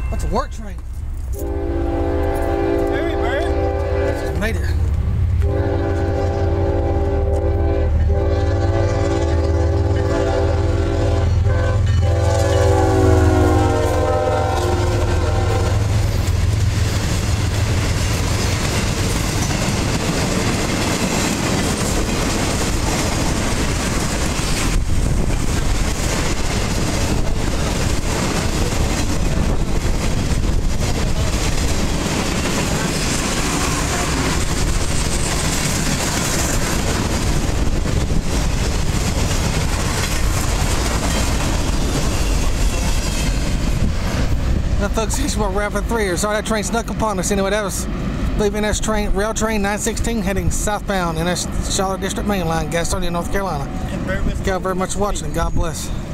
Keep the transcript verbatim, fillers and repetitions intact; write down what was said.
That's a work train. Hey, man. Made it. Now, folks, this is what we're wrapping three here. Sorry that train snuck upon us. Anyway, that was leaving N S train, rail train nine sixteen heading southbound N S Charlotte District Mainline, Gastonia, North Carolina. Thank you very much for watching. God bless.